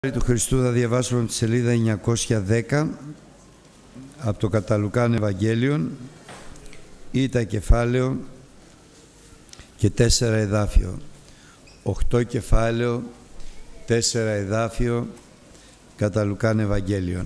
Του Χριστού θα διαβάσουμε από τη σελίδα 910 από το κατά Λουκάν Ευαγγέλιον, ήτα κεφάλαιο και 4 εδάφιο. 8 κεφάλαιο, 4 εδάφιο, κατά Λουκάν Ευαγγέλιον.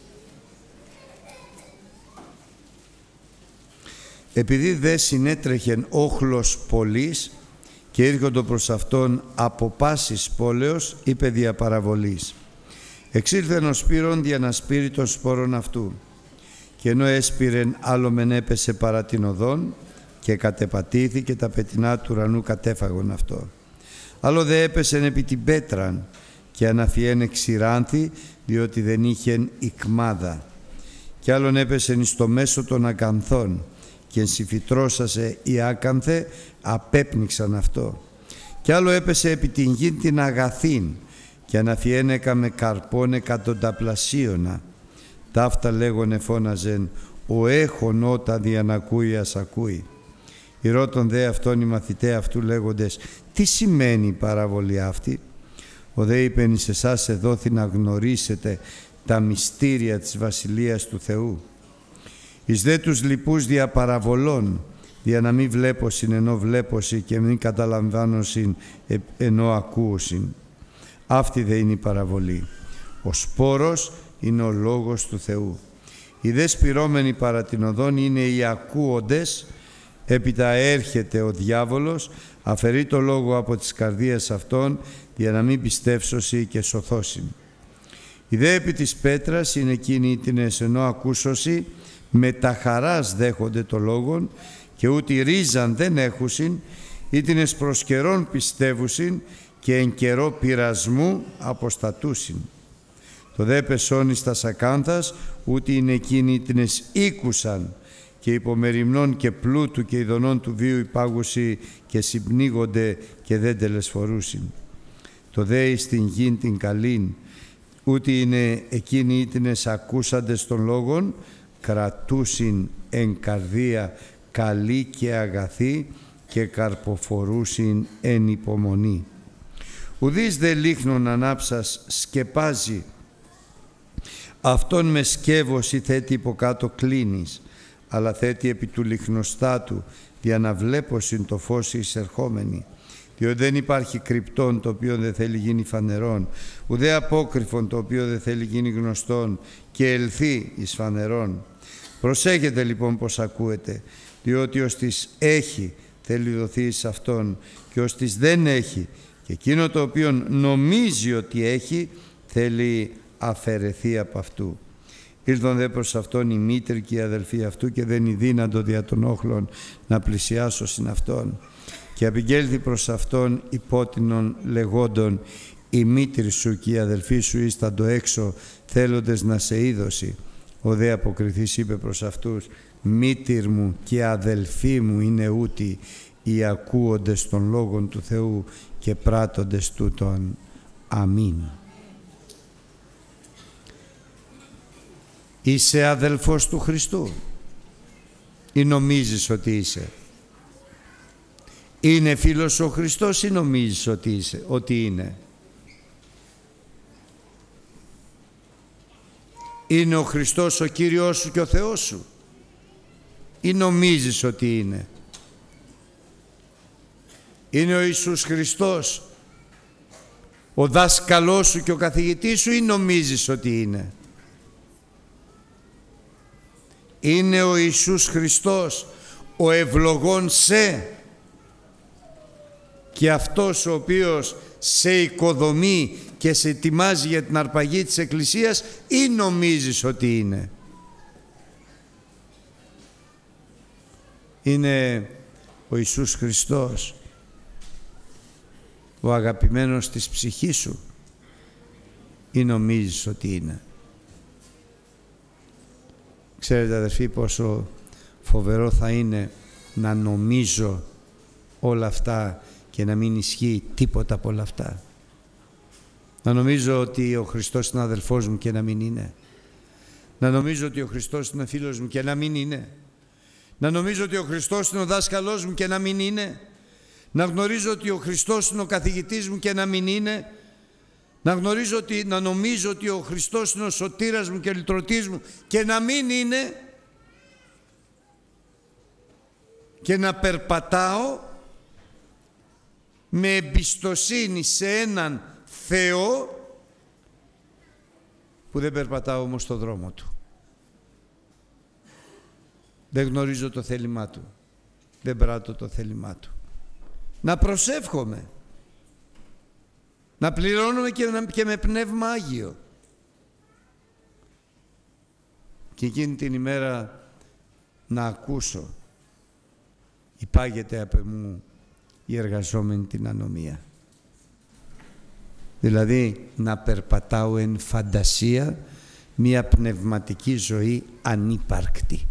Επειδή δε συνέτρεχεν όχλος πολλής και ήρχοντο προς αυτόν από πάσης πόλεως, είπε δια παραβολής. Εξήλθεν ο Σπύρον δια να σπείρει των σπόρων αυτού. Και ενώ έσπηρεν, άλλο μεν έπεσε παρά την οδόν και κατεπατήθηκε, τα πετεινά του ουρανού κατέφαγον αυτό. Άλλο δε έπεσεν επί την πέτραν και αναφιένε ξηράνθη, διότι δεν είχεν ικμάδα. Κι άλλον έπεσεν εις το μέσο των ακανθών και ενσυφυτρώσασε η άκανθε, απέπνιξαν αυτό. Κι άλλο έπεσε επί την γην την αγαθήν και αναφιένεκα με καρπόν εκατονταπλασίωνα. Ταύτα λέγον εφώναζεν, ο έχων ότα διανακούει ας ακούει. Ηρώτων δε αυτόν οι μαθητέ αυτού λέγοντες, τι σημαίνει η παραβολή αυτή? Ο δε είπεν, εις εσάς εδόθη να γνωρίσετε τα μυστήρια της Βασιλείας του Θεού. Εις δε τους λοιπούς δια παραβολών, δια να μην βλέπωσιν ενώ βλέπωσιν και μην καταλαμβάνωσιν ενώ ακούωσιν. Αυτή δε είναι η παραβολή. Ο σπόρος είναι ο λόγος του Θεού. Οι δε σπυρώμενοι παρά την οδόν είναι οι ακούοντες, έπειτα έρχεται ο διάβολος, αφαιρεί το λόγο από τις καρδίες αυτών, για να μην πιστεύσωσι και σωθώσιν. Οι δε επί της πέτρας είναι εκείνοι ήτινες ενώ ακούσωσι, με τα χαράς δέχονται το λόγον και ούτε ρίζαν δεν έχουσιν, ήτινες προς καιρόν πιστεύουσιν και εν καιρό πειρασμού αποστατούσιν. Το δε πεσόνις τας ακάνθας, ούτε είναι εκείνοι ήτινες ήκουσαν και υπομεριμνών και πλούτου και ειδονών του βίου υπάγουσι και συμπνίγονται και δεν τελεσφορούσιν. Το δε εις την γην την καλήν, ούτε είναι εκείνοι ήτινες ακούσαντες των λόγων, κρατούσιν εν καρδία καλή και αγαθή και καρποφορούσιν εν υπομονή. Ουδείς δε λίχνον ανάψας σκεπάζει, αυτόν με σκεύωση θέτει υποκάτω κλίνης, αλλά θέτει επί του λιχνοστάτου για να βλέπωσιν το φως εισερχόμενη. Διότι δεν υπάρχει κρυπτόν το οποίο δεν θέλει γίνει φανερόν, ουδέ απόκρυφον το οποίο δεν θέλει γίνει γνωστόν και ελθεί εις φανερόν. Προσέχετε λοιπόν πως ακούετε, διότι ως της έχει θέλει δοθεί εις αυτόν και ως της δεν έχει και εκείνο το οποίο νομίζει ότι έχει θέλει αφαιρεθεί από αυτού. Ήρθον δε προς αυτόν η μήτρη και οι αδελφοί αυτού και δεν είναι δύνατο δια των όχλων να πλησιάσω συν αυτόν. Και απηγγέλθη προς αυτόν υπότινον λεγόντων, η μήτρη σου και οι αδελφοί σου ήσταν έξω θέλοντες να σε είδωση. Ο δε αποκριθής είπε προς αυτούς, μήτηρ μου και αδελφοί μου είναι ούτοι οι ακούοντες των λόγων του Θεού και πράττοντες τούτον. Αμήν. Είσαι αδελφός του Χριστού ή νομίζεις ότι είσαι? Είναι φίλος ο Χριστός ή νομίζεις ότι είναι? Είναι ο Χριστός ο Κύριος σου και ο Θεός σου ή νομίζεις ότι είναι? Είναι ο Ιησούς Χριστός ο δάσκαλός σου και ο καθηγητής σου ή νομίζεις ότι είναι? Είναι ο Ιησούς Χριστός ο ευλογών σε και αυτός ο οποίος σε οικοδομεί και σε ετοιμάζει για την αρπαγή της Εκκλησίας ή νομίζεις ότι είναι? Είναι ο Ιησούς Χριστός ο αγαπημένος της ψυχής σου ή νομίζεις ότι είναι? Ξέρετε αδερφοί πόσο φοβερό θα είναι να νομίζω όλα αυτά και να μην ισχύει τίποτα από όλα αυτά. Να νομίζω ότι ο Χριστός είναι αδελφός μου και να μην είναι. Να νομίζω ότι ο Χριστός είναι φίλος μου και να μην είναι. Να νομίζω ότι ο Χριστός είναι ο δάσκαλός μου και να μην είναι. Να γνωρίζω ότι ο Χριστός είναι ο καθηγητής μου και να μην είναι. να νομίζω ότι ο Χριστός είναι ο σωτήρας μου και λυτρωτής μου και να μην είναι, και να περπατάω με εμπιστοσύνη σε έναν Θεό που δεν περπατάω όμως στο δρόμο Του. Δεν γνωρίζω το θέλημά Του. Δεν πράττω το θέλημά Του. Να προσεύχομαι. Να πληρώνουμε και με Πνεύμα Άγιο. Και εκείνη την ημέρα να ακούσω: υπάγεται απ' εμού η εργαζόμενη την ανομία. Δηλαδή να περπατάω εν φαντασία μια πνευματική ζωή ανύπαρκτη.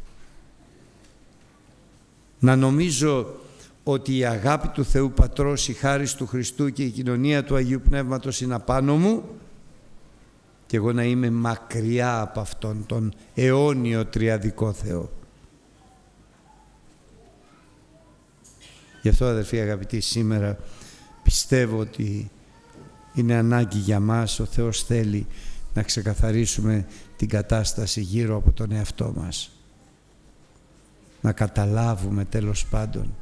Να νομίζω ότι η αγάπη του Θεού Πατρός, η χάρις του Χριστού και η κοινωνία του Αγίου Πνεύματος είναι απάνω μου και εγώ να είμαι μακριά από Αυτόν τον αιώνιο τριαδικό Θεό. Γι' αυτό, αδερφοί αγαπητοί, σήμερα πιστεύω ότι είναι ανάγκη για μας, ο Θεός θέλει να ξεκαθαρίσουμε την κατάσταση γύρω από τον εαυτό μας. Να καταλάβουμε τέλος πάντων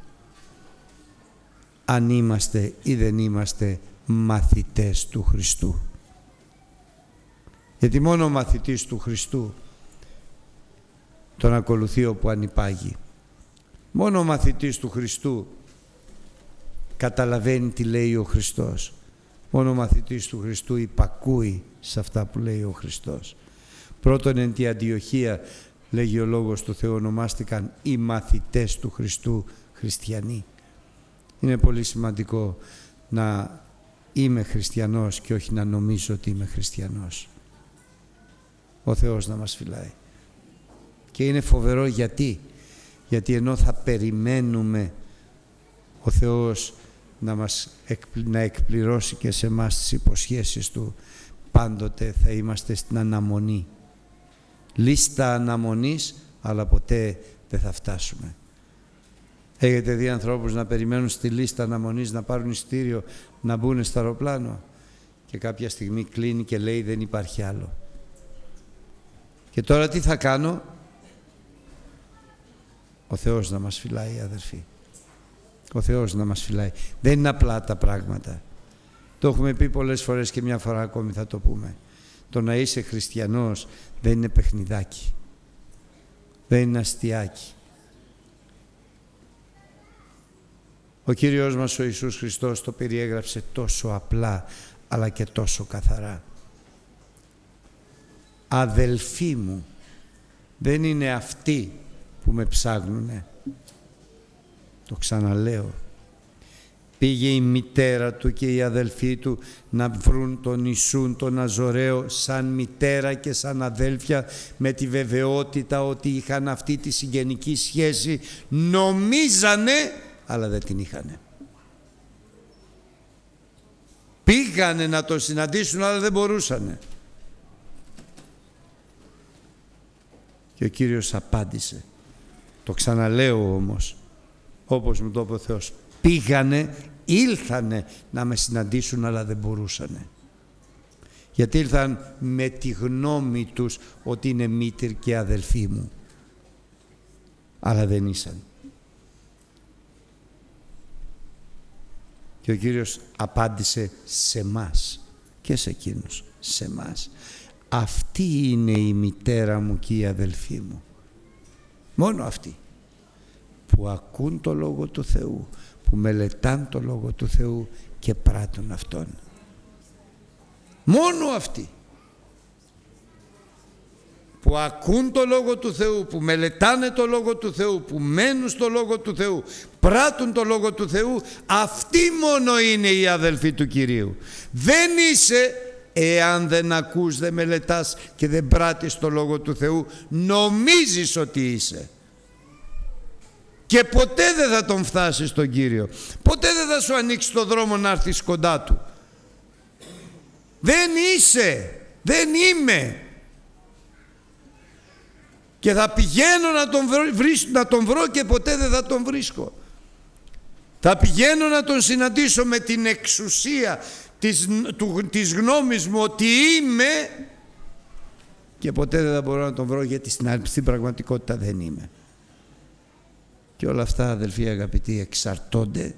αν είμαστε ή δεν είμαστε μαθητές του Χριστού. Γιατί μόνο ο μαθητής του Χριστού τον ακολουθεί όπου ανυπάγει. Μόνο ο μαθητής του Χριστού καταλαβαίνει τι λέει ο Χριστός. Μόνο ο μαθητής του Χριστού υπακούει σε αυτά που λέει ο Χριστός. Πρώτον, εν τη Αντιοχία, λέγει ο Λόγος του Θεού, ονομάστηκαν οι μαθητές του Χριστού χριστιανοί. Είναι πολύ σημαντικό να είμαι χριστιανός και όχι να νομίζω ότι είμαι χριστιανός. Ο Θεός να μας φυλάει. Και είναι φοβερό γιατί ενώ θα περιμένουμε ο Θεός να εκπληρώσει και σε εμάς τις υποσχέσεις Του, πάντοτε θα είμαστε στην αναμονή. Λίστα αναμονής, αλλά ποτέ δεν θα φτάσουμε. Έχετε δει ανθρώπους να περιμένουν στη λίστα αναμονής να πάρουν εισιτήριο να μπουν στο αεροπλάνο και κάποια στιγμή κλείνει και λέει δεν υπάρχει άλλο. Και τώρα τι θα κάνω? Ο Θεός να μας φυλάει, αδερφοί. Ο Θεός να μας φυλάει. Δεν είναι απλά τα πράγματα. Το έχουμε πει πολλές φορές και μια φορά ακόμη θα το πούμε. Το να είσαι χριστιανός δεν είναι παιχνιδάκι. Δεν είναι αστιάκι. Ο Κύριος μας ο Ιησούς Χριστός το περιέγραψε τόσο απλά αλλά και τόσο καθαρά. Αδελφοί μου, δεν είναι αυτοί που με ψάγνουνε. Το ξαναλέω. Πήγε η μητέρα του και οι αδελφοί του να βρουν τον Ιησούν τον Ναζωραίο σαν μητέρα και σαν αδέλφια, με τη βεβαιότητα ότι είχαν αυτή τη συγγενική σχέση. Νομίζανε, αλλά δεν την είχανε. Πήγανε να τον συναντήσουν, αλλά δεν μπορούσανε. Και ο Κύριος απάντησε. Το ξαναλέω όμως, όπως μου το είπε ο Θεός. Πήγανε, ήλθανε να με συναντήσουν, αλλά δεν μπορούσανε. Γιατί ήλθαν με τη γνώμη τους ότι είναι μήτηρ και αδελφοί μου. Αλλά δεν ήσαν. Και ο Κύριος απάντησε σε μας και σε εκείνους, σε μας. Αυτή είναι η μητέρα μου και η αδελφή μου. Μόνο αυτοί που ακούν το Λόγο του Θεού, που μελετάν το Λόγο του Θεού και πράττουν Αυτόν. Μόνο αυτοί που ακούν το Λόγο του Θεού, που μελετάνε το Λόγο του Θεού, που μένουν στο Λόγο του Θεού, πράττουν το Λόγο του Θεού, αυτοί μόνο είναι οι αδελφοί του Κυρίου. Δεν είσαι, εάν δεν ακούς, δεν μελετάς και δεν πράττεις το Λόγο του Θεού, νομίζεις ότι είσαι. Και ποτέ δεν θα τον φτάσεις τον Κύριο. Ποτέ δεν θα σου ανοίξει το δρόμο να έρθεις κοντά Του. Δεν είσαι, δεν είμαι. Και θα πηγαίνω να τον βρω και ποτέ δεν θα τον βρίσκω. Θα πηγαίνω να τον συναντήσω με την εξουσία της γνώμης μου ότι είμαι, και ποτέ δεν θα μπορώ να τον βρω, γιατί στην πραγματικότητα δεν είμαι. Και όλα αυτά, αδελφοί αγαπητοί, εξαρτώνται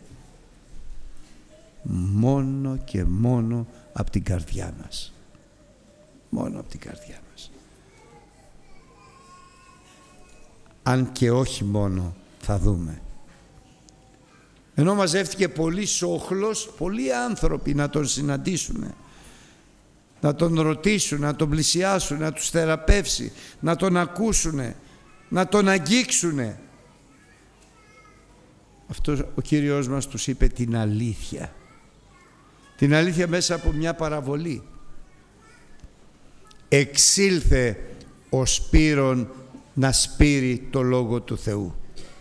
μόνο και μόνο από την καρδιά μας. Μόνο από την καρδιά μας. Αν και όχι μόνο, θα δούμε. Ενώ μαζεύτηκε πολύς όχλος, πολλοί άνθρωποι να τον συναντήσουν, να τον ρωτήσουν, να τον πλησιάσουν, να τους θεραπεύσει, να τον ακούσουν, να τον αγγίξουν. Αυτό ο Κύριος μας τους είπε την αλήθεια. Την αλήθεια μέσα από μια παραβολή. Εξήλθε ο Σπύρων να σπείρει το Λόγο του Θεού.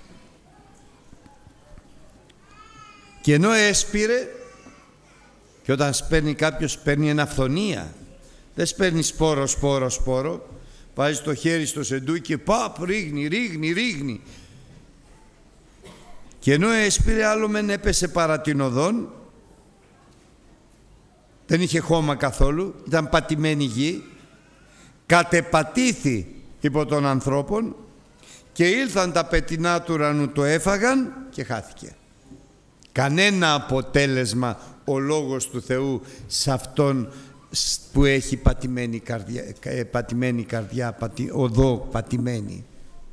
Και ενώ έσπηρε, και όταν σπέρνει κάποιος, παίρνει ένα φθονία, δεν σπέρνει σπόρο, βάζει το χέρι στο σεντούκι και ρίχνει. Και ενώ έσπηρε, άλλο μεν έπεσε παρά την οδόν, δεν είχε χώμα καθόλου, ήταν πατημένη γη, κατεπατήθη υπό των ανθρώπων και ήλθαν τα πετεινά του ουρανού, το έφαγαν και χάθηκε. Κανένα αποτέλεσμα ο Λόγος του Θεού σε αυτόν που έχει πατημένη καρδιά, οδό πατημένη.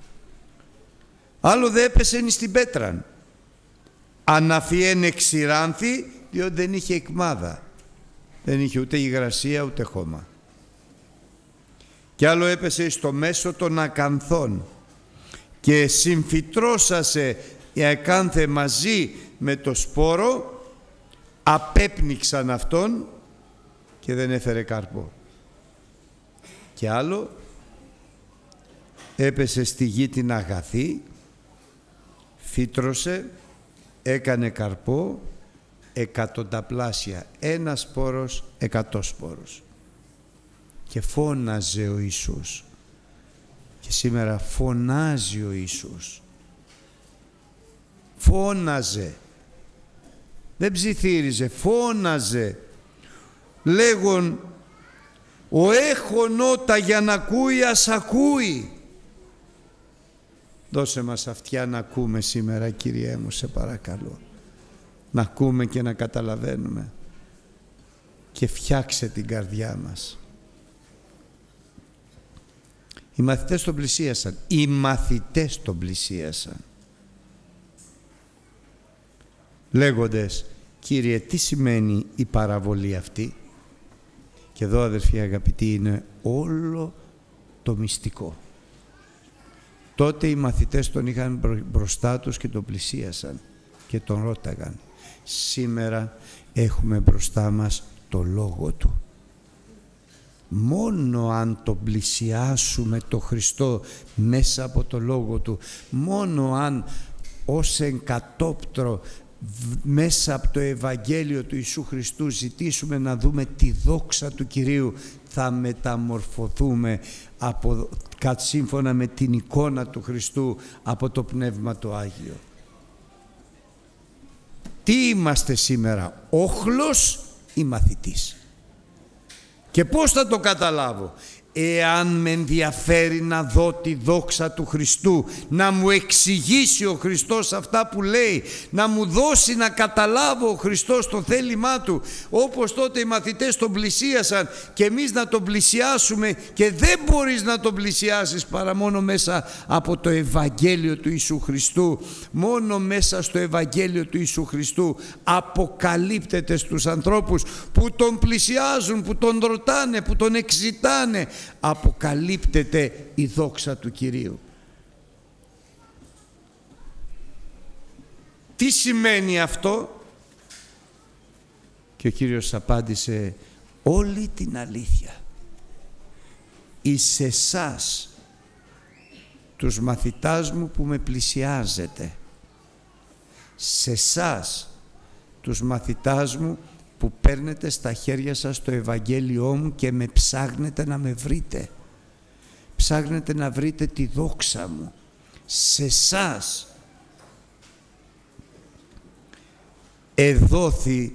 Άλλο δε έπεσε στην πέτραν. Αναφιένε ξηράνθη, διότι δεν είχε εκμάδα. Δεν είχε ούτε υγρασία ούτε χώμα. Και άλλο έπεσε στο μέσο των ακανθών και συμφυτρώσασε η ακάνθε μαζί με το σπόρο, απέπνιξαν αυτόν και δεν έφερε καρπό. Και άλλο έπεσε στη γη την αγαθή, φύτρωσε, έκανε καρπό εκατονταπλάσια, ένα σπόρος 100 σπόρους. Και φώναζε ο Ιησούς. Και σήμερα φωνάζει ο Ιησούς. Φώναζε. Δεν ψιθύριζε, φώναζε. Λέγον, ο έχων ότα για να ακούει, ας ακούει. Δώσε μας αυτιά να ακούμε σήμερα, Κύριέ μου, σε παρακαλώ. Να ακούμε και να καταλαβαίνουμε. Και φτιάξε την καρδιά μας. Οι μαθητές τον πλησίασαν. Οι μαθητές τον πλησίασαν. Λέγοντες, Κύριε, τι σημαίνει η παραβολή αυτή? Και εδώ, αδερφοί αγαπητοί, είναι όλο το μυστικό. Τότε οι μαθητές τον είχαν μπροστά τους και τον πλησίασαν και τον ρώταγαν. Σήμερα έχουμε μπροστά μας το Λόγο Του. Μόνο αν τον πλησιάσουμε το Χριστό μέσα από το Λόγο Του, μόνο αν ως εγκατόπτρο μέσα από το Ευαγγέλιο του Ιησού Χριστού ζητήσουμε να δούμε τη δόξα του Κυρίου, θα μεταμορφωθούμε σύμφωνα με την εικόνα του Χριστού από το Πνεύμα το Άγιο. Τι είμαστε σήμερα, όχλος ή μαθητής? Και πώς θα το καταλάβω? Εάν με ενδιαφέρει να δω τη δόξα του Χριστού, να μου εξηγήσει ο Χριστός αυτά που λέει, να μου δώσει να καταλάβω ο Χριστός το θέλημά Του, όπως τότε οι μαθητές τον πλησίασαν, και εμείς να τον πλησιάσουμε, και δεν μπορείς να τον πλησιάσεις παρά μόνο μέσα από το Ευαγγέλιο του Ιησού Χριστού. Μόνο μέσα στο Ευαγγέλιο του Ιησού Χριστού αποκαλύπτεται στους ανθρώπους που τον πλησιάζουν, που τον ρωτάνε, που τον εξητάνε, αποκαλύπτεται η δόξα του Κυρίου. Τι σημαίνει αυτό? Και ο Κύριος απάντησε, όλη την αλήθεια. Εις εσάς, τους μαθητάς μου που με πλησιάζετε, σε εσάς, τους μαθητάς μου που παίρνετε στα χέρια σας το Ευαγγέλιό μου και με ψάχνετε να με βρείτε. Ψάχνετε να βρείτε τη δόξα μου. Σε εσάς εδόθη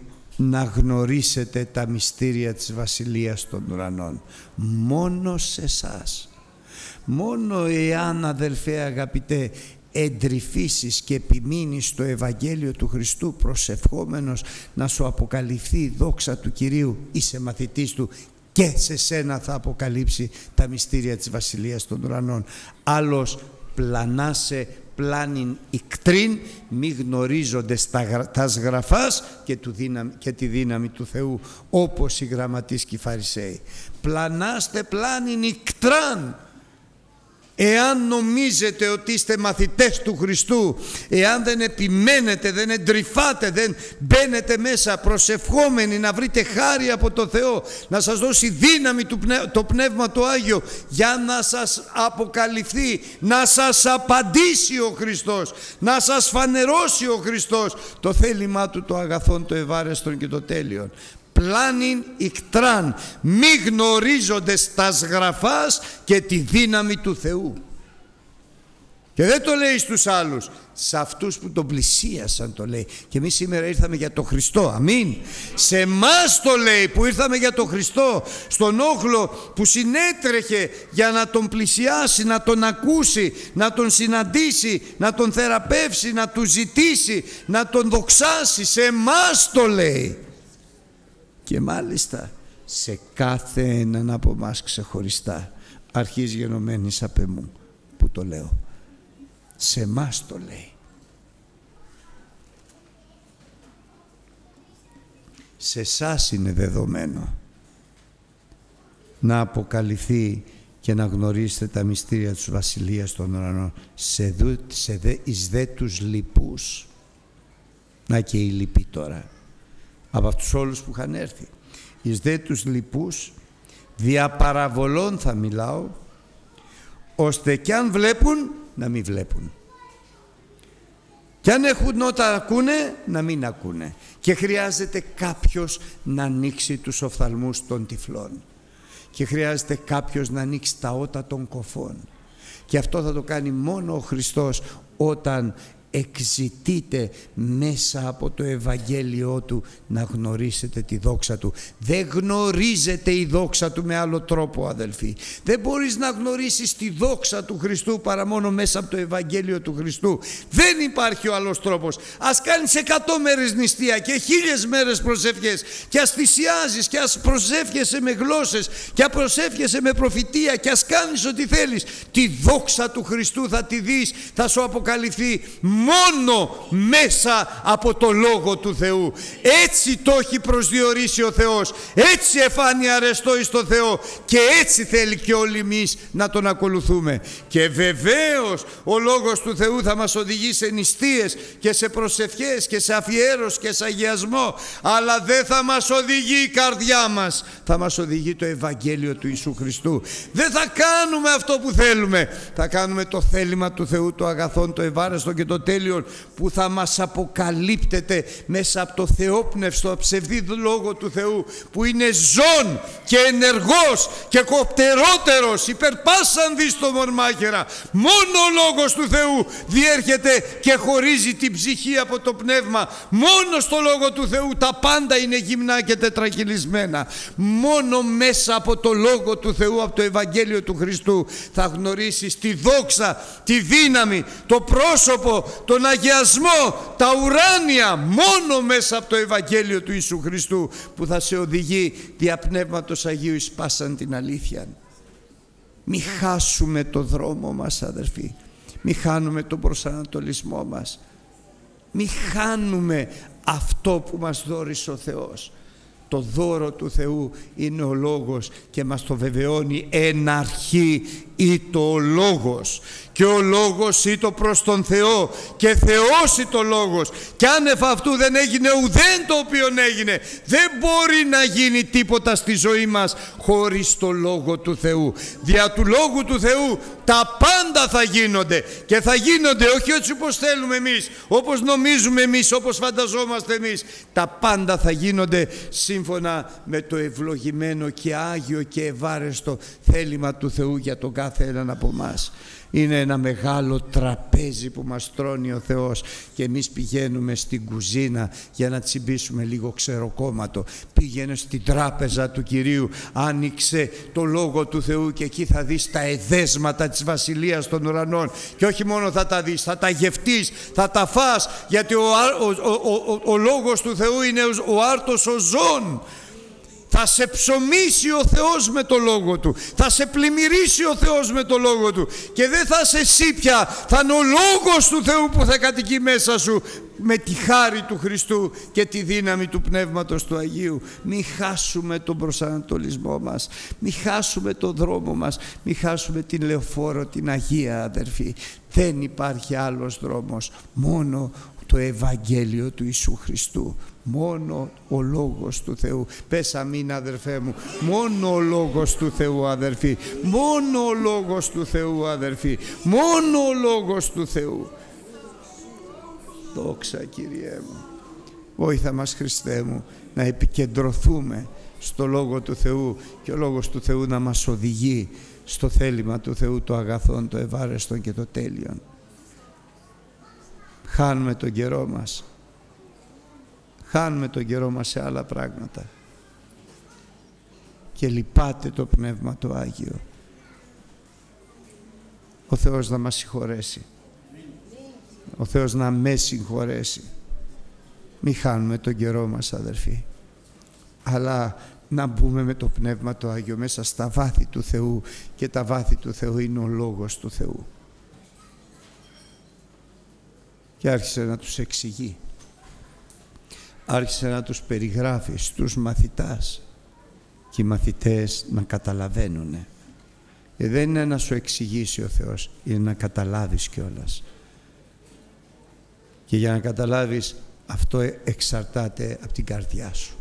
να γνωρίσετε τα μυστήρια της Βασιλείας των Ουρανών. Μόνο σε εσάς. Μόνο εάν, αδελφέ αγαπητέ, εντρυφήσεις και επιμείνεις στο Ευαγγέλιο του Χριστού, προσευχόμενος να σου αποκαλυφθεί η δόξα του Κυρίου, είσαι μαθητής του και σε σένα θα αποκαλύψει τα μυστήρια της Βασιλείας των Ουρανών. Άλλος πλανάσε πλάνην ικτρίν, μη γνωρίζοντες τας γραφάς και τη δύναμη του Θεού, όπως οι γραμματείς και οι Φαρισαίοι. Πλανάστε πλάνην ικτράν. Εάν νομίζετε ότι είστε μαθητές του Χριστού, εάν δεν επιμένετε, δεν εντρυφάτε, δεν μπαίνετε μέσα προσευχόμενοι να βρείτε χάρη από το Θεό, να σας δώσει δύναμη το Πνεύμα το Άγιο για να σας αποκαλυφθεί, να σας απαντήσει ο Χριστός, να σας φανερώσει ο Χριστός το θέλημά του, το αγαθόν, το ευάρεστον και το τέλειον. Πλάνην ικτράν, μη γνωρίζοντες τας γραφάς και τη δύναμη του Θεού. Και δεν το λέει στους άλλους, σε αυτούς που τον πλησίασαν το λέει. Και εμείς σήμερα ήρθαμε για τον Χριστό, αμήν. Σε εμάς το λέει που ήρθαμε για τον Χριστό, στον όχλο που συνέτρεχε για να τον πλησιάσει, να τον ακούσει, να τον συναντήσει, να τον θεραπεύσει, να του ζητήσει, να τον δοξάσει. Σε εμάς το λέει. Και μάλιστα σε κάθε έναν από εμάς ξεχωριστά, αρχής γενομένης απ' εμού που το λέω. Σε εμάς το λέει. Σε εσάς είναι δεδομένο να αποκαλυφθεί και να γνωρίσετε τα μυστήρια της Βασιλείας των Ουρανών. Εις δε τους λοιπούς. Να και οι λοιποί τώρα. Από αυτούς όλους που είχαν έρθει. Εις δε τους λοιπούς, δια παραβολών θα μιλάω, ώστε κι αν βλέπουν, να μην βλέπουν. Κι αν έχουν όταν ακούνε, να μην ακούνε. Και χρειάζεται κάποιος να ανοίξει τους οφθαλμούς των τυφλών. Και χρειάζεται κάποιος να ανοίξει τα ότα των κοφών. Και αυτό θα το κάνει μόνο ο Χριστός όταν εξητείτε μέσα από το Ευαγγέλιό Του να γνωρίσετε τη δόξα Του. Δεν γνωρίζετε η δόξα Του με άλλο τρόπο, αδελφοί. Δεν μπορείς να γνωρίσεις τη δόξα του Χριστού παρά μόνο μέσα από το Ευαγγέλιο του Χριστού. Δεν υπάρχει ο άλλος τρόπος. Ας κάνεις 100 μέρες νηστεία και 1000 μέρες προσευχές και ας θυσιάζεις και ας προσεύχεσαι με γλώσσες και ας προσεύχεσαι με προφητεία και ας κάνεις ό,τι θέλεις, τη δόξα του Χριστού θα τη δεις, θα σου αποκαλυφθεί μόνο μέσα από το Λόγο του Θεού. Έτσι το έχει προσδιορίσει ο Θεός, έτσι εφάνει αρεστό εις το Θεό και έτσι θέλει και όλοι εμείς να τον ακολουθούμε. Και βεβαίως ο Λόγος του Θεού θα μας οδηγεί σε νηστείες και σε προσευχές και σε αφιέρωση και σε αγιασμό, αλλά δεν θα μας οδηγεί η καρδιά μας, θα μας οδηγεί το Ευαγγέλιο του Ιησού Χριστού. Δεν θα κάνουμε αυτό που θέλουμε, θα κάνουμε το θέλημα του Θεού, το αγαθόν, το ευάρεστο και το τέλειον, που θα μας αποκαλύπτεται μέσα από το θεόπνευστο ψευδή Λόγο του Θεού, που είναι ζών και ενεργός και κοπτερότερος υπερ πάσαν δίστομον μάχαιρα. Μόνο ο Λόγος του Θεού διέρχεται και χωρίζει την ψυχή από το πνεύμα. Μόνο στο Λόγο του Θεού τα πάντα είναι γυμνά και τετρακυλισμένα. Μόνο μέσα από το Λόγο του Θεού, από το Ευαγγέλιο του Χριστού, θα γνωρίσεις τη δόξα, τη δύναμη, το πρόσωπο, τον αγιασμό, τα ουράνια, μόνο μέσα από το Ευαγγέλιο του Ιησού Χριστού, που θα σε οδηγεί δια Πνεύματος Αγίου εις πάσαν την αλήθεια. Μη χάσουμε το δρόμο μας, αδερφοί. Μη χάνουμε τον προσανατολισμό μας. Μη χάνουμε αυτό που μας δώρισε ο Θεός. Το δώρο του Θεού είναι ο Λόγος και μας το βεβαιώνει εν αρχή ήτο ο Λόγος και ο Λόγος ήτο προς τον Θεό και Θεός ήτο ο Λόγος και άνευ αυτού δεν έγινε ουδέν το οποίον έγινε. Δεν μπορεί να γίνει τίποτα στη ζωή μας χωρίς το Λόγο του Θεού. Δια του Λόγου του Θεού τα πάντα θα γίνονται και θα γίνονται όχι έτσι όπως θέλουμε εμείς, όπως νομίζουμε εμείς, όπως φανταζόμαστε εμείς. Τα πάντα θα γίνονται σύμφωνα σύμφωνα με το ευλογημένο και άγιο και ευάρεστο θέλημα του Θεού για τον κάθε έναν από εμάς. Είναι ένα μεγάλο τραπέζι που μας τρώνει ο Θεός και εμείς πηγαίνουμε στην κουζίνα για να τσιμπήσουμε λίγο ξεροκόμματο. Πήγαινε στην τράπεζα του Κυρίου, άνοιξε το Λόγο του Θεού και εκεί θα δεις τα εδέσματα της Βασιλείας των Ουρανών. Και όχι μόνο θα τα δεις, θα τα γευτείς, θα τα φας, γιατί ο Λόγος του Θεού είναι ο άρτος ο ζών. Θα σε ψωμίσει ο Θεός με το Λόγο Του. Θα σε πλημμυρίσει ο Θεός με το Λόγο Του. Και δεν θα σε σύπια. Θα είναι ο Λόγος του Θεού που θα κατοικεί μέσα σου με τη χάρη του Χριστού και τη δύναμη του Πνεύματος του Αγίου. Μην χάσουμε τον προσανατολισμό μας. Μην χάσουμε τον δρόμο μας. Μην χάσουμε την λεωφόρο, την Αγία, αδερφοί. Δεν υπάρχει άλλος δρόμος. Μόνο το Ευαγγέλιο του Ιησού Χριστού. Μόνο ο Λόγος του Θεού. Πες αμήν, αδερφέ μου. Μόνο ο Λόγος του Θεού, αδερφοί. Μόνο ο Λόγος του Θεού, αδερφοί. Μόνο ο Λόγος του Θεού. Δόξα, Κύριε μου. Βόηθα μας, Χριστέ μου, να επικεντρωθούμε στο Λόγο του Θεού και ο Λόγος του Θεού να μας οδηγεί στο θέλημα του Θεού, το αγαθόν, το ευάρεστον και το τέλειον. Χάνουμε τον καιρό μας. Χάνουμε τον καιρό μας σε άλλα πράγματα. Και λυπάται το Πνεύμα το Άγιο. Ο Θεός να μας συγχωρέσει. Ο Θεός να με συγχωρέσει. Μην χάνουμε τον καιρό μας, αδερφοί. Αλλά να μπούμε με το Πνεύμα το Άγιο μέσα στα βάθη του Θεού. Και τα βάθη του Θεού είναι ο Λόγος του Θεού. Και άρχισε να τους εξηγεί. Άρχισε να τους περιγράφει στους μαθητάς και οι μαθητές να καταλαβαίνουνε. Και δεν είναι να σου εξηγήσει ο Θεός, είναι να καταλάβεις κιόλας. Και για να καταλάβεις, αυτό εξαρτάται από την καρδιά σου.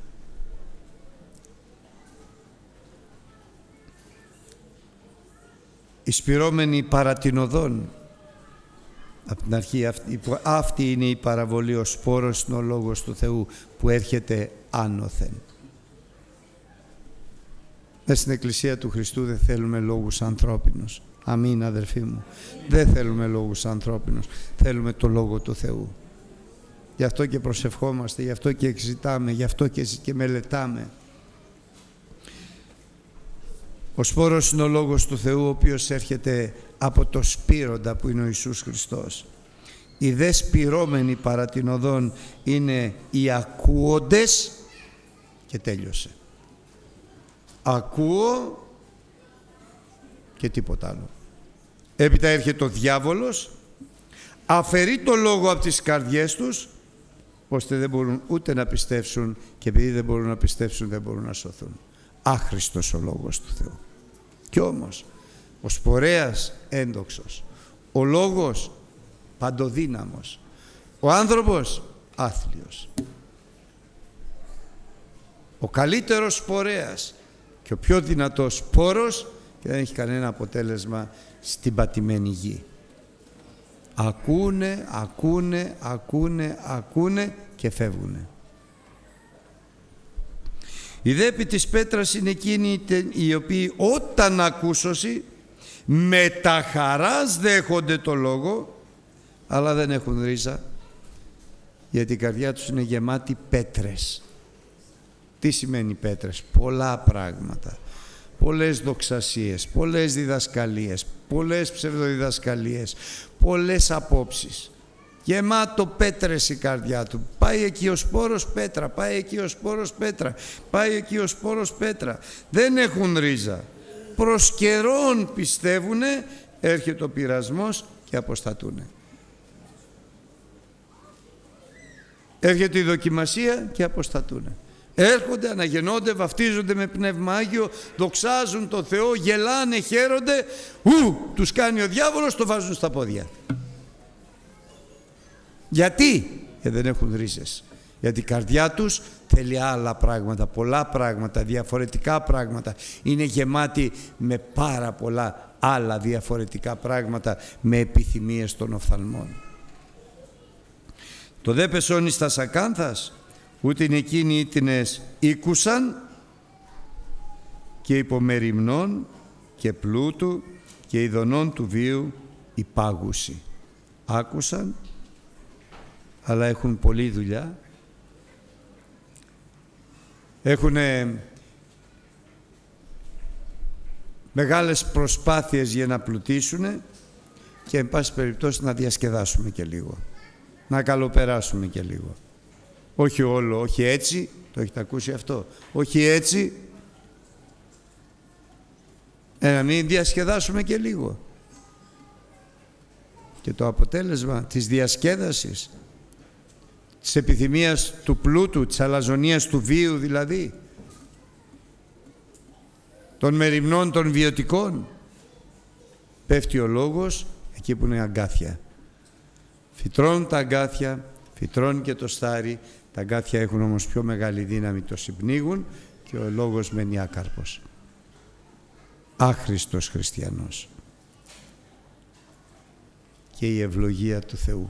Οι σπυρώμενοι παρατηνοδών, από την αρχή αυτή είναι η παραβολή, ο σπόρος είναι ο Λόγος του Θεού που έρχεται άνωθεν. Μέσα στην Εκκλησία του Χριστού δεν θέλουμε λόγους ανθρώπινους. Αμήν, αδερφοί μου. Δεν θέλουμε λόγους ανθρώπινους. Θέλουμε το Λόγο του Θεού. Γι' αυτό και προσευχόμαστε, γι' αυτό και εξητάμε, γι' αυτό και μελετάμε. Ο σπόρος είναι ο Λόγος του Θεού, ο οποίος έρχεται από το σπήροντα που είναι ο Ιησούς Χριστός. Οι δε σπυρώμενοι παρατηνοδών είναι οι ακούοντες και τέλειωσε. Ακούω και τίποτα άλλο. Έπειτα έρχεται ο διάβολος, αφαιρεί το λόγο από τις καρδιές τους, ώστε δεν μπορούν ούτε να πιστέψουν και επειδή δεν μπορούν να πιστέψουν δεν μπορούν να σωθούν. Άχρηστος ο Λόγος του Θεού. Κι όμως ο σπορέας ένδοξος, ο Λόγος παντοδύναμος, ο άνθρωπος άθλιος. Ο καλύτερος σπορέας και ο πιο δυνατός σπόρος και δεν έχει κανένα αποτέλεσμα στην πατημένη γη. Ακούνε και φεύγουνε. Οι δέποι της πέτρας είναι εκείνοι οι οποίοι όταν ακούσωση με τα χαράς δέχονται το λόγο, αλλά δεν έχουν ρίζα, γιατί η καρδιά τους είναι γεμάτη πέτρες. Τι σημαίνει πέτρες? Πολλά πράγματα, πολλές δοξασίες, πολλές διδασκαλίες, πολλές ψευδοδιδασκαλίες, πολλές απόψεις. Γεμάτο πέτρες η καρδιά του. Πάει εκεί ο σπόρος πέτρα, πάει εκεί ο σπόρος πέτρα, πάει εκεί ο σπόρος πέτρα. Δεν έχουν ρίζα. Προς καιρόν πιστεύουνε, έρχεται ο πειρασμός και αποστατούνε. Έρχεται η δοκιμασία και αποστατούνε. Έρχονται, αναγεννώνται, βαφτίζονται με Πνεύμα Άγιο, δοξάζουν το Θεό, γελάνε, χαίρονται. Τους κάνει ο διάβολος, το βάζουν στα πόδια. Γιατί? Δεν έχουν ρίζες. Γιατί η καρδιά τους θέλει άλλα πράγματα, πολλά πράγματα, διαφορετικά πράγματα. Είναι γεμάτη με πάρα πολλά άλλα διαφορετικά πράγματα, με επιθυμίες των οφθαλμών. Το δε πεσόνι στα σακάνθας, ούτε είναι εκείνοι ήτινες ήκουσαν και υπομεριμνών και πλούτου και ειδονών του βίου υπάγουσι. Άκουσαν, αλλά έχουν πολλή δουλειά. Έχουν μεγάλες προσπάθειες για να πλουτίσουν και εν πάση περιπτώσει να διασκεδάσουμε και λίγο. Να καλοπεράσουμε και λίγο. Όχι όλο, όχι έτσι, το έχετε ακούσει αυτό. Όχι έτσι, να μην διασκεδάσουμε και λίγο. Και το αποτέλεσμα της διασκέδασης, της επιθυμίας του πλούτου, της αλαζονίας του βίου δηλαδή, των μεριμνών των βιωτικών, πέφτει ο λόγος εκεί που είναι αγκάθια. Φυτρώνουν τα αγκάθια, φυτρώνει και το στάρι, τα αγκάθια έχουν όμως πιο μεγάλη δύναμη, το συμπνίγουν και ο λόγος μένει άκαρπος. Άχρηστος χριστιανός. Και η ευλογία του Θεού.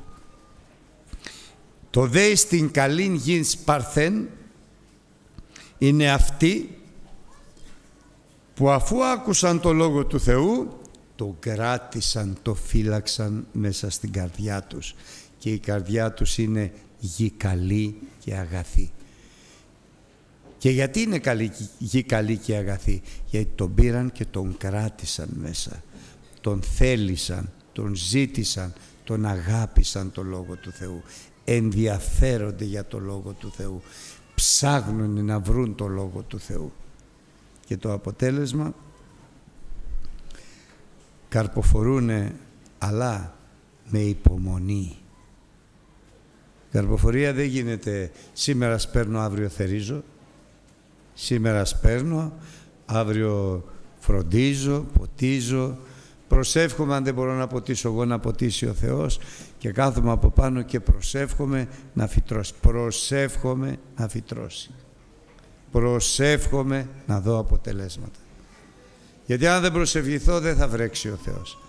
Το δέει στην καλήν γην σπαρθέν είναι αυτοί που αφού άκουσαν το Λόγο του Θεού το κράτησαν, το φύλαξαν μέσα στην καρδιά τους και η καρδιά τους είναι γη καλή και αγαθή. Και γιατί είναι γη καλή και αγαθή? Γιατί τον πήραν και τον κράτησαν μέσα, τον θέλησαν, τον ζήτησαν, τον αγάπησαν το Λόγο του Θεού, ενδιαφέρονται για το Λόγο του Θεού, ψάχνουν να βρουν το Λόγο του Θεού και το αποτέλεσμα καρποφορούνε, αλλά με υπομονή. Καρποφορία δεν γίνεται σήμερα σπέρνω, αύριο θερίζω, σήμερα σπέρνω, αύριο φροντίζω, ποτίζω, προσεύχομαι, αν δεν μπορώ να ποτίσω εγώ, να ποτίσει ο Θεός, και κάθομαι από πάνω και προσεύχομαι να φυτρώσει. Προσεύχομαι να φυτρώσει. Προσεύχομαι να δω αποτελέσματα. Γιατί αν δεν προσευχηθώ δεν θα βρέξει ο Θεός.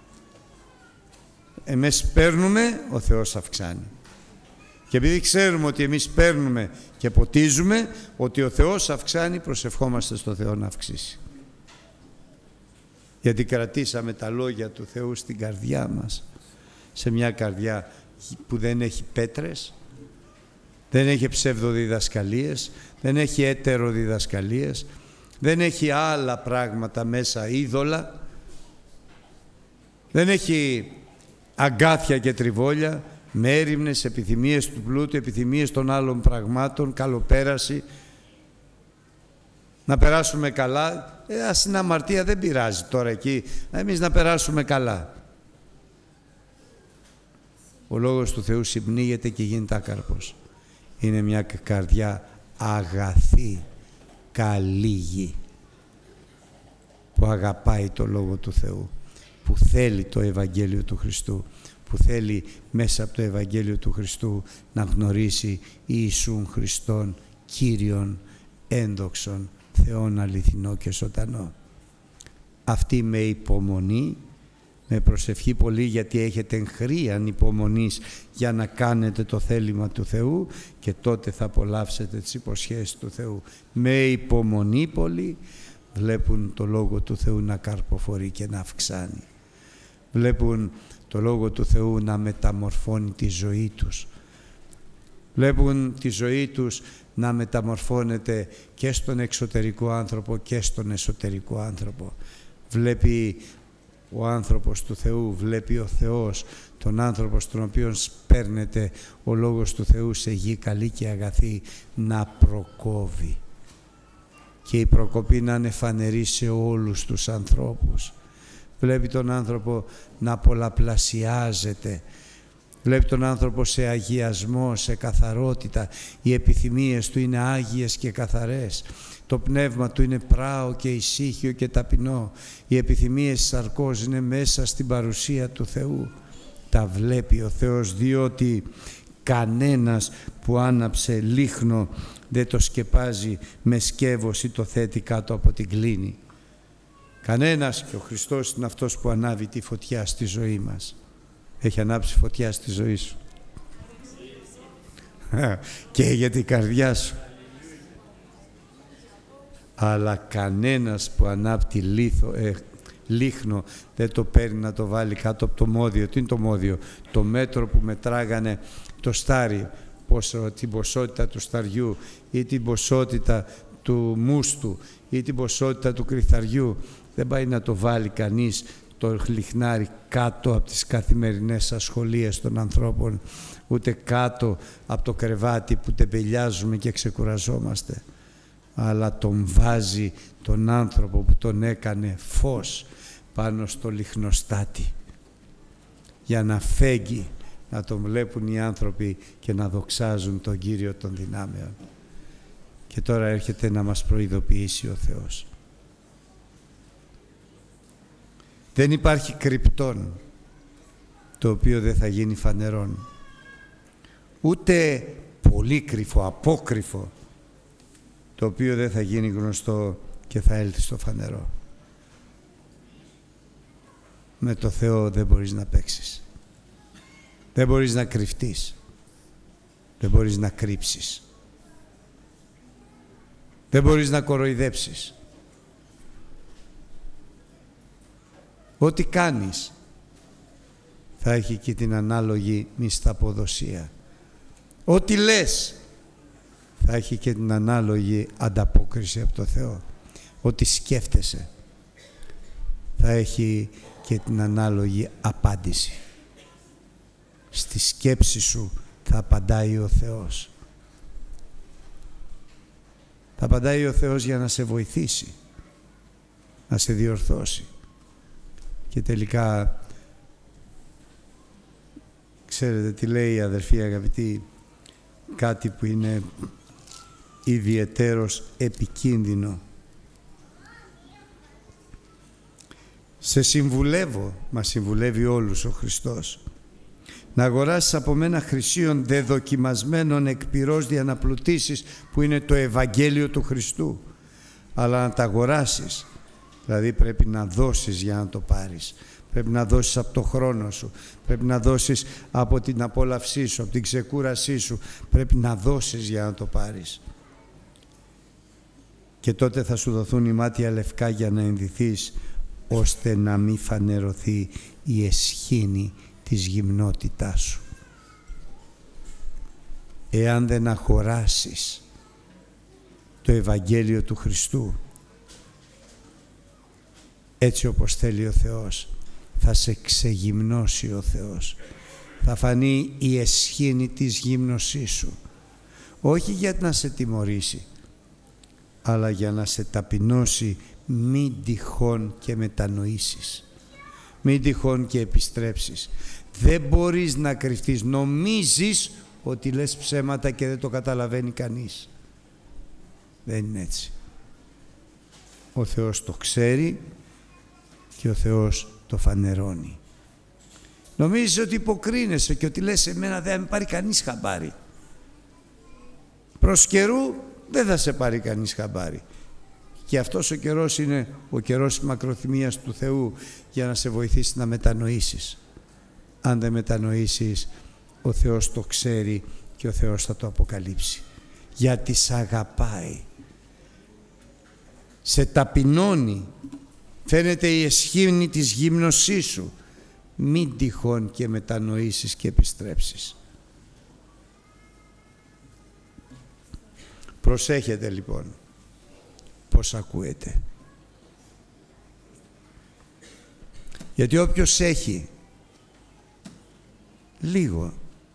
Εμείς παίρνουμε, ο Θεός αυξάνει. Και επειδή ξέρουμε ότι εμείς παίρνουμε και ποτίζουμε, ότι ο Θεός αυξάνει, προσευχόμαστε στο Θεό να αυξήσει. Γιατί κρατήσαμε τα λόγια του Θεού στην καρδιά μας, σε μια καρδιά που δεν έχει πέτρες, δεν έχει ψευδοδιδασκαλίες, δεν έχει έτεροδιδασκαλίες, δεν έχει άλλα πράγματα μέσα, είδωλα, δεν έχει αγκάθια και τριβόλια, με έρημνες, επιθυμίες του πλούτου, επιθυμίες των άλλων πραγμάτων, καλοπέραση, να περάσουμε καλά. Ας είναι αμαρτία, δεν πειράζει τώρα εκεί, εμείς να περάσουμε καλά. Ο Λόγος του Θεού συμπνίγεται και γίνεται άκαρπος. Είναι μια καρδιά αγαθή, καλή γη, που αγαπάει το Λόγο του Θεού, που θέλει το Ευαγγέλιο του Χριστού, που θέλει μέσα από το Ευαγγέλιο του Χριστού να γνωρίσει Ιησούν Χριστόν, Κύριον, ένδοξον, Θεόν αληθινό και ζωντανό. Αυτή με υπομονή, με προσευχή πολύ, γιατί έχετε χρίαν υπομονής για να κάνετε το θέλημα του Θεού, και τότε θα απολαύσετε τις υποσχέσεις του Θεού. Με υπομονή πολύ βλέπουν το Λόγο του Θεού να καρποφορεί και να αυξάνει. Βλέπουν το Λόγο του Θεού να μεταμορφώνει τη ζωή τους. Βλέπουν τη ζωή τους να μεταμορφώνεται και στον εξωτερικό άνθρωπο και στον εσωτερικό άνθρωπο. Βλέπει ο άνθρωπος του Θεού, βλέπει ο Θεός τον άνθρωπο στον οποίο σπέρνεται ο Λόγος του Θεού σε γη καλή και αγαθή να προκόβει. Και η προκοπή να είναι φανερή σε όλους τους ανθρώπους. Βλέπει τον άνθρωπο να πολλαπλασιάζεται. Βλέπει τον άνθρωπο σε αγιασμό, σε καθαρότητα. Οι επιθυμίες του είναι άγιες και καθαρές. Το πνεύμα του είναι πράο και ησύχιο και ταπεινό. Οι επιθυμίες της σαρκός είναι μέσα στην παρουσία του Θεού. Τα βλέπει ο Θεός, διότι κανένας που άναψε λίχνο δεν το σκεπάζει με σκεύος ή το θέτει κάτω από την κλίνη. Κανένας, και ο Χριστός είναι αυτός που ανάβει τη φωτιά στη ζωή μας. Έχει ανάψει φωτιά στη ζωή σου? καίγεται η καρδιά σου. Αλλά κανένας που ανάπτει λίχνο δεν το παίρνει να το βάλει κάτω από το μόδιο. Τι είναι το μόδιο? Το μέτρο που μετράγανε το στάρι, την ποσότητα του σταριού ή την ποσότητα του μούστου ή την ποσότητα του κρυθαριού. Δεν πάει να το βάλει κανείς το λιχνάρι κάτω από τις καθημερινές ασχολίες των ανθρώπων, ούτε κάτω από το κρεβάτι που τεμπελιάζουμε και ξεκουραζόμαστε, αλλά τον βάζει τον άνθρωπο που τον έκανε φως πάνω στο λιχνοστάτη, για να φέγγει, να τον βλέπουν οι άνθρωποι και να δοξάζουν τον Κύριο των δυνάμεων. Και τώρα έρχεται να μας προειδοποιήσει ο Θεός. Δεν υπάρχει κρυπτόν το οποίο δεν θα γίνει φανερόν, ούτε πολύ κρυφό, απόκρυφο, το οποίο δεν θα γίνει γνωστό και θα έλθει στο φανερό. Με το Θεό δεν μπορείς να παίξεις. Δεν μπορείς να κρυφτείς. Δεν μπορείς να κρύψεις. Δεν μπορείς να κοροϊδέψεις. Ό,τι κάνεις θα έχει και την ανάλογη μισθαποδοσία. Ό,τι λες θα έχει και την ανάλογη ανταπόκριση από το Θεό. Ό,τι σκέφτεσαι θα έχει και την ανάλογη απάντηση. Στη σκέψη σου θα απαντάει ο Θεός. Θα απαντάει ο Θεός για να σε βοηθήσει, να σε διορθώσει. Και τελικά, ξέρετε τι λέει η αδερφή αγαπητή, κάτι που είναι ιδιαιτέρως επικίνδυνο. Σε συμβουλεύω, μας συμβουλεύει όλους ο Χριστός, να αγοράσεις από μένα χρυσίων δεδοκιμασμένων εκ πυρός δια να πλουτίσεις, που είναι το Ευαγγέλιο του Χριστού. Αλλά να τα αγοράσεις, δηλαδή πρέπει να δώσεις για να το πάρεις. Πρέπει να δώσεις από το χρόνο σου, πρέπει να δώσεις από την απόλαυσή σου, από την ξεκούρασή σου. Πρέπει να δώσεις για να το πάρεις. Και τότε θα σου δοθούν οι μάτια λευκά για να ενδυθείς, ώστε να μην φανερωθεί η εσχήνη της γυμνότητάς σου. Εάν δεν αγοράσεις το Ευαγγέλιο του Χριστού έτσι όπως θέλει ο Θεός, θα σε ξεγυμνώσει ο Θεός. Θα φανεί η εσχήνη της γύμνωσής σου. Όχι για να σε τιμωρήσει, αλλά για να σε ταπεινώσει, μην τυχόν και μετανοήσεις. Μην τυχόν και επιστρέψεις. Δεν μπορείς να κρυφτείς. Νομίζεις ότι λες ψέματα και δεν το καταλαβαίνει κανείς. Δεν είναι έτσι. Ο Θεός το ξέρει και ο Θεός το φανερώνει. Νομίζεις ότι υποκρίνεσαι και ότι λες εμένα δεν θα με πάρει κανείς χαμπάρι. Προς καιρού δεν θα σε πάρει κανείς χαμπάρι. Και αυτός ο καιρός είναι ο καιρός της μακροθυμίας του Θεού, για να σε βοηθήσει να μετανοήσεις. Αν δεν μετανοήσεις, ο Θεός το ξέρει και ο Θεός θα το αποκαλύψει. Γιατί σ' αγαπάει. Σε ταπεινώνει. Φαίνεται η εσχήνη της γύμνωσής σου. Μην τυχόν και μετανοήσεις και επιστρέψεις. Προσέχετε λοιπόν πώς ακούετε. Γιατί όποιος έχει λίγο,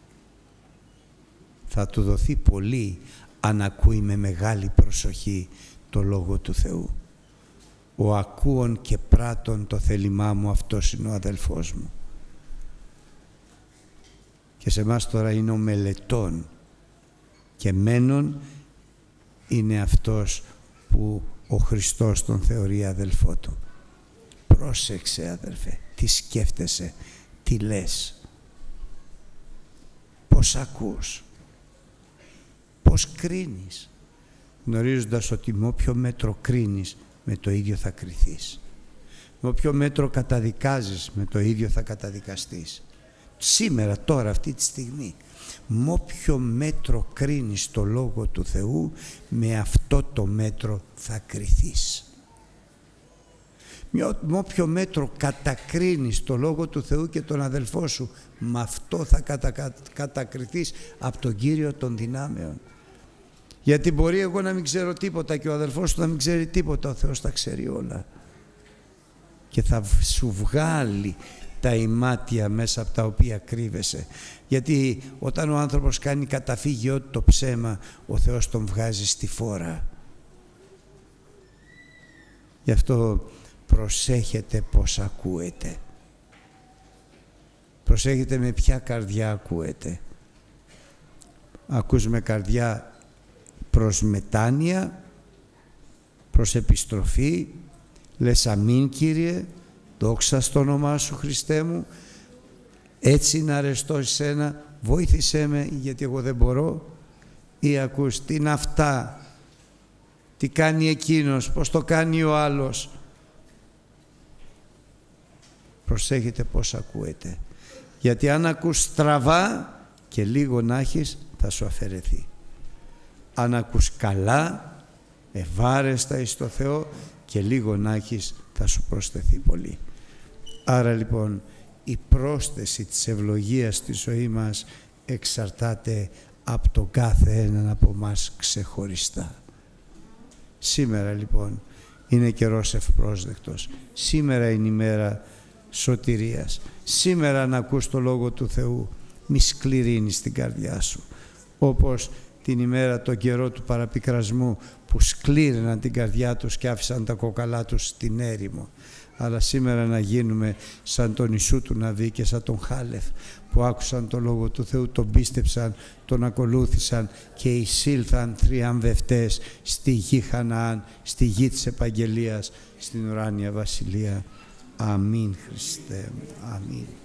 θα του δοθεί πολύ αν ακούει με μεγάλη προσοχή το Λόγο του Θεού. Ο ακούων και πράττων το θέλημά μου, αυτός είναι ο αδελφός μου. Και σε εμάς τώρα είναι ο μελετών και μένων είναι αυτός που ο Χριστός τον θεωρεί αδελφό του. Πρόσεξε αδελφέ, τι σκέφτεσαι, τι λες, πώς ακούς, πώς κρίνεις, γνωρίζοντας ότι με όποιο μέτρο κρίνεις, με το ίδιο θα κριθείς. Με όποιο μέτρο καταδικάζεις, με το ίδιο θα καταδικαστείς. Σήμερα, τώρα, αυτή τη στιγμή, Με όποιο μέτρο κρίνεις το Λόγο του Θεού, με αυτό το μέτρο θα κριθείς. Με όποιο μέτρο κατακρίνεις το Λόγο του Θεού και τον αδελφό σου, με αυτό θα κατακριθείς από τον Κύριο των δυνάμεων. Γιατί μπορεί εγώ να μην ξέρω τίποτα και ο αδελφός του να μην ξέρει τίποτα, ο Θεός τα ξέρει όλα. Και θα σου βγάλει τα ημάτια μέσα από τα οποία κρύβεσαι. Γιατί όταν ο άνθρωπος κάνει καταφύγιο το ψέμα, ο Θεός τον βγάζει στη φόρα. Γι' αυτό προσέχετε πως ακούετε. Προσέχετε με ποια καρδιά ακούετε. Ακούς με καρδιά προς μετάνοια, προς επιστροφή, λες αμήν Κύριε, δόξα στο όνομά σου Χριστέ μου, έτσι να αρεστώ εσένα, βοήθησέ με γιατί εγώ δεν μπορώ, ή ακούς τι είναι αυτά, τι κάνει εκείνος, πώς το κάνει ο άλλος. Προσέχετε πώς ακούετε, γιατί αν ακούς στραβά και λίγο να έχεις θα σου αφαιρεθεί. Αν ακούς καλά, ευάρεστα εις το Θεό και λίγο να έχεις θα σου προσθεθεί πολύ. Άρα λοιπόν η πρόσθεση της ευλογίας στη ζωή μας εξαρτάται από τον κάθε έναν από μας ξεχωριστά. Σήμερα λοιπόν είναι καιρός ευπρόσδεκτος. Σήμερα είναι η μέρα σωτηρίας. Σήμερα να ακούς το Λόγο του Θεού, μη σκληρύνεις την καρδιά σου. Όπως την ημέρα, τον καιρό του παραπικρασμού που σκλήριναν την καρδιά τους και άφησαν τα κόκαλά τους στην έρημο. Αλλά σήμερα να γίνουμε σαν τον Ιησού του Ναβί και σαν τον Χάλεφ που άκουσαν το Λόγο του Θεού, τον πίστεψαν, τον ακολούθησαν και εισήλθαν θριαμβευτές στη γη Χαναάν, στη γη της επαγγελίας, στην ουράνια βασιλεία. Αμήν Χριστέ μου, αμήν.